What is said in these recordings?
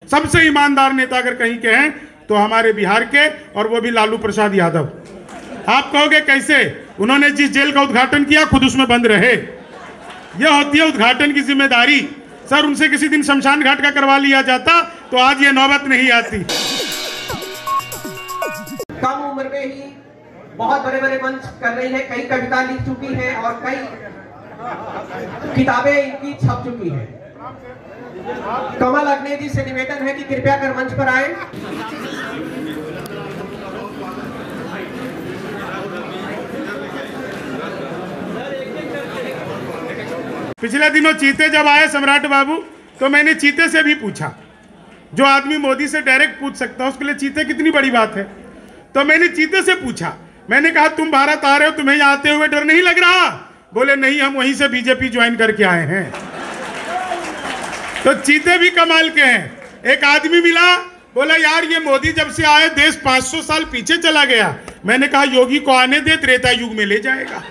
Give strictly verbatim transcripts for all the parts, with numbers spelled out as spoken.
सबसे ईमानदार नेता अगर कहीं के हैं तो हमारे बिहार के, और वो भी लालू प्रसाद यादव। आप कहोगे कैसे? उन्होंने जिस जेल का उद्घाटन किया खुद उसमें बंद रहे। यह होती है उद्घाटन की जिम्मेदारी। सर, उनसे किसी दिन शमशान घाट का करवा लिया जाता तो आज ये नौबत नहीं आती। कम उम्र में ही बहुत बड़े बड़े मंच कर रही है, कई कविता लिख चुकी है और कई किताबें इनकी छप चुकी है। कमल अग्नि जी से निवेदन है कि कृपया कर मंच पर आए। पिछले दिनों चीते जब आए सम्राट बाबू, तो मैंने चीते से भी पूछा, जो आदमी मोदी से डायरेक्ट पूछ सकता है उसके लिए चीते कितनी बड़ी बात है। तो मैंने चीते से पूछा, मैंने कहा तुम भारत आ रहे हो, तुम्हें यहाँ आते हुए डर नहीं लग रहा? बोले नहीं, हम वहीं से बीजेपी ज्वाइन करके आए हैं। तो चीते भी कमाल के हैं। एक आदमी मिला, बोला यार ये मोदी जब से आए देश पाँच सौ साल पीछे चला गया। मैंने कहा योगी को आने दे, त्रेता युग में ले जाएगा।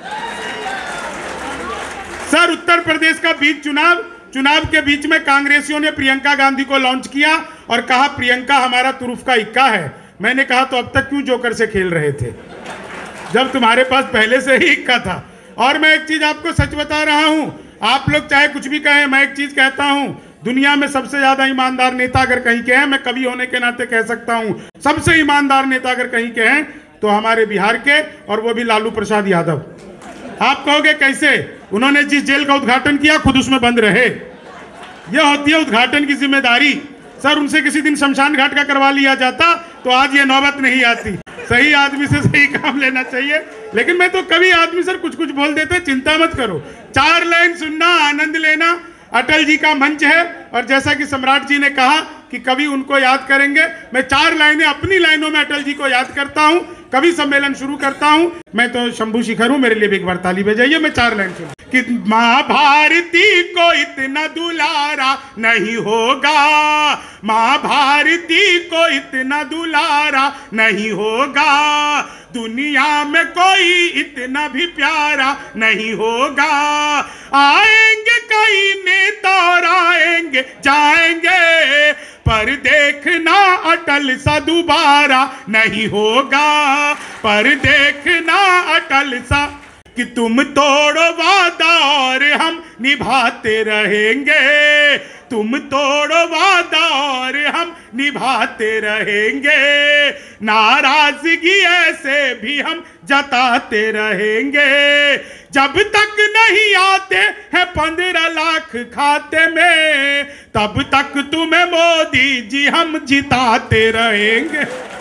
सर, उत्तर प्रदेश का बीच चुनाव चुनाव के बीच में कांग्रेसियों ने प्रियंका गांधी को लॉन्च किया और कहा प्रियंका हमारा तुरुफ का इक्का है। मैंने कहा तो अब तक क्यों जोकर से खेल रहे थे जब तुम्हारे पास पहले से ही इक्का था। और मैं एक चीज आपको सच बता रहा हूं, आप लोग चाहे कुछ भी कहें, मैं एक चीज कहता हूं, दुनिया में सबसे ज्यादा ईमानदार नेता अगर कहीं के हैं, मैं कवि होने के नाते कह सकता हूं, सबसे ईमानदार नेता अगर कहीं के हैं तो हमारे बिहार के, और वो भी लालू प्रसाद यादव। आप कहोगे कैसे? उन्होंने जिस जेल का उद्घाटन किया खुद उसमें बंद रहे। यह होती है उद्घाटन की जिम्मेदारी। सर, उनसे किसी दिन शमशान घाट का करवा लिया जाता तो आज ये नौबत नहीं आती। सही आदमी से सही काम लेना चाहिए। लेकिन मैं तो कभी आदमी सर कुछ कुछ बोल देते, चिंता मत करो। चार लाइन सुनना, आनंद लेना। अटल जी का मंच है, और जैसा कि सम्राट जी ने कहा कि कभी उनको याद करेंगे, मैं चार लाइनें अपनी लाइनों में अटल जी को याद करता हूं, कभी सम्मेलन शुरू करता हूं। मैं तो शंभू शिखर हूं, मेरे लिए भी एक बार ताली बजाइए। मैं चार लाइन सुन कि माँ भारती को इतना दुलारा नहीं होगा, माँ भारती को इतना दुलारा नहीं होगा, दुनिया में कोई इतना भी प्यारा नहीं होगा। आएंगे कई नेता और आएंगे जाएंगे, पर देखना अटल सा दोबारा नहीं होगा, पर देखना अटल सा कि तुम तोड़ो वादा और हम निभाते रहेंगे, तुम तोड़ो वादा और हम निभाते रहेंगे, नाराजगी ऐसे भी हम जताते रहेंगे, जब तक नहीं आते हैं पंद्रह लाख खाते में, तब तक तुम्हें मोदी जी हम जिताते रहेंगे।